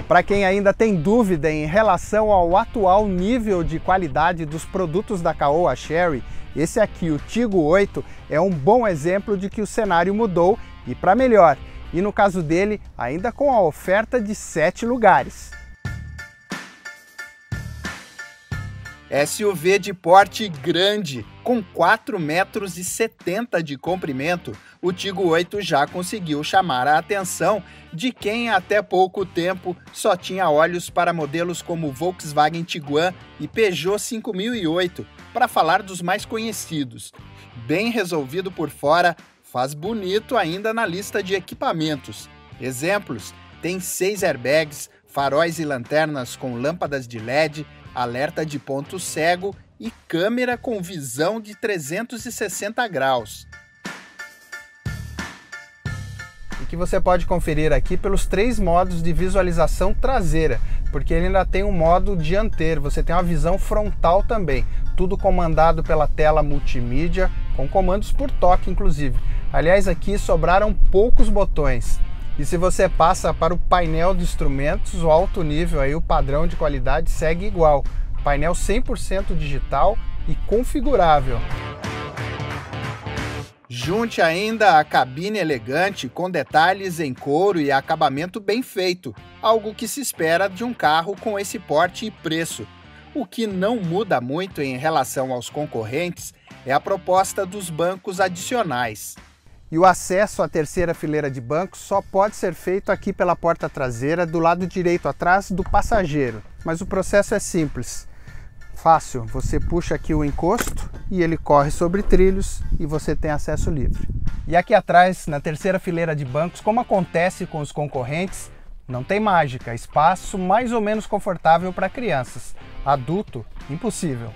Para quem ainda tem dúvida em relação ao atual nível de qualidade dos produtos da Caoa Chery, esse aqui, o Tigo 8, é um bom exemplo de que o cenário mudou e para melhor. E no caso dele, ainda com a oferta de 7 lugares. SUV de porte grande, com 4,70 m de comprimento, o Tigo 8 já conseguiu chamar a atenção de quem até pouco tempo só tinha olhos para modelos como Volkswagen Tiguan e Peugeot 5008, para falar dos mais conhecidos. Bem resolvido por fora, faz bonito ainda na lista de equipamentos. Exemplos: tem 6 airbags, faróis e lanternas com lâmpadas de LED, alerta de ponto cego e câmera com visão de 360 graus. E que você pode conferir aqui pelos 3 modos de visualização traseira, porque ele ainda tem um modo dianteiro, você tem uma visão frontal também, tudo comandado pela tela multimídia, com comandos por toque inclusive. Aliás, aqui sobraram poucos botões. E se você passa para o painel de instrumentos, o alto nível, aí, o padrão de qualidade segue igual. Painel 100% digital e configurável. Junte ainda a cabine elegante com detalhes em couro e acabamento bem feito, algo que se espera de um carro com esse porte e preço. O que não muda muito em relação aos concorrentes é a proposta dos bancos adicionais. E o acesso à terceira fileira de bancos só pode ser feito aqui pela porta traseira, do lado direito atrás do passageiro. Mas o processo é simples, fácil. Você puxa aqui o encosto e ele corre sobre trilhos e você tem acesso livre. E aqui atrás, na terceira fileira de bancos, como acontece com os concorrentes, não tem mágica, espaço mais ou menos confortável para crianças. Adulto, impossível.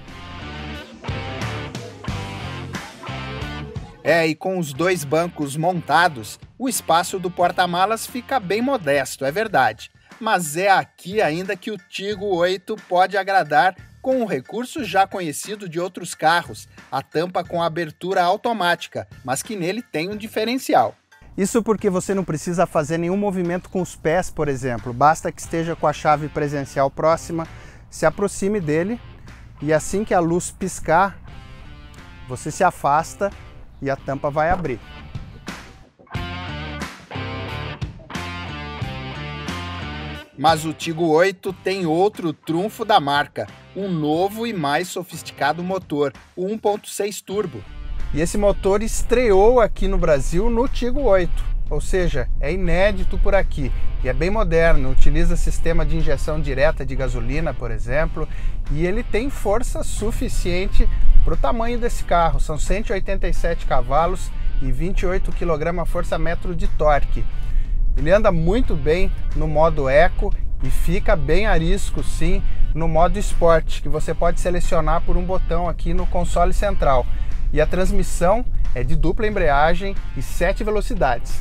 E com os 2 bancos montados, o espaço do porta-malas fica bem modesto, é verdade. Mas é aqui ainda que o Tigo 8 pode agradar com um recurso já conhecido de outros carros, a tampa com abertura automática, mas que nele tem um diferencial. Isso porque você não precisa fazer nenhum movimento com os pés, por exemplo. Basta que esteja com a chave presencial próxima, se aproxime dele e assim que a luz piscar, você se afasta e a tampa vai abrir. Mas o Tigo 8 tem outro trunfo da marca, um novo e mais sofisticado motor, o 1.6 turbo. E esse motor estreou aqui no Brasil no Tigo 8, ou seja, é inédito por aqui e é bem moderno, utiliza sistema de injeção direta de gasolina, por exemplo, e ele tem força suficiente para o tamanho desse carro, são 187 cavalos e 28 kgfm de torque. Ele anda muito bem no modo Eco e fica bem arisco sim no modo Sport, que você pode selecionar por um botão aqui no console central. E a transmissão é de dupla embreagem e 7 velocidades.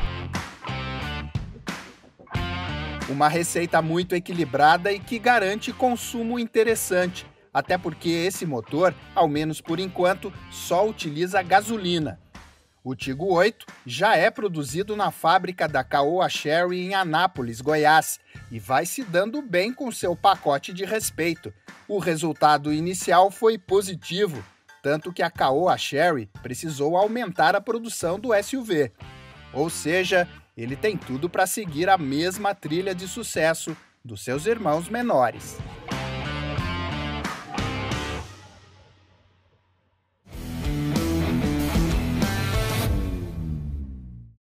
Uma receita muito equilibrada e que garante consumo interessante, até porque esse motor, ao menos por enquanto, só utiliza gasolina. O Tigo 8 já é produzido na fábrica da Caoa Chery em Anápolis, Goiás, e vai se dando bem com seu pacote de respeito. O resultado inicial foi positivo, tanto que a Caoa Chery precisou aumentar a produção do SUV. Ou seja, ele tem tudo para seguir a mesma trilha de sucesso dos seus irmãos menores.